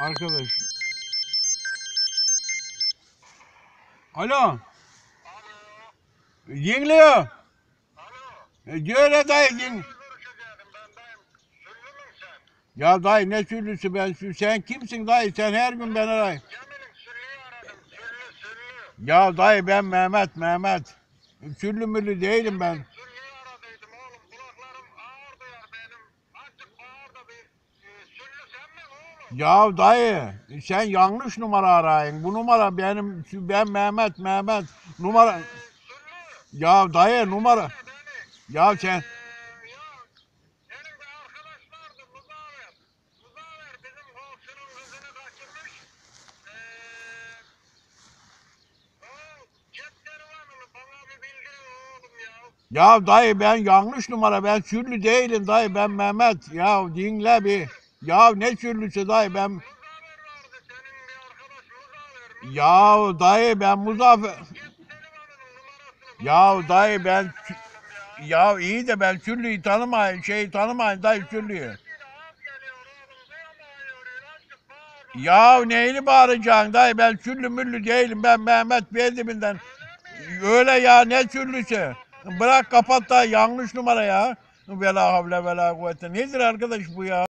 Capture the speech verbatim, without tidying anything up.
Arkadaş. Alo. Dinliyor. Söyle dayı din. Ya dayı ne sürlüsü ben sür. Sen kimsin dayı? Sen her gün beni aray. Ya dayı ben Mehmet Mehmet. Sürlü mürlü değilim ben. Ya dayı sen yanlış numara arayın. Bu numara benim, ben Mehmet Mehmet. Numara. Ya dayı numara. Ya sen. Ya dayı ben yanlış numara, ben sürlü değilim dayı, ben Mehmet. Ya dinle bir. Ya ne sürlüsü dayı ben. Ya dayı ben Muzaffer. Ya dayı ben. Ya iyi de ben sürlüyü tanımayın, şeyi tanımayın dayı sürlüyü. Ya neyini bağıracaksın dayı, ben sürlü müllü değilim, ben Mehmet Beydibinden. Öyle ya, ne sürlüsü? Bırak kapat da, yanlış numara ya. Vela havle vela kuvvete. Nedir arkadaş bu ya?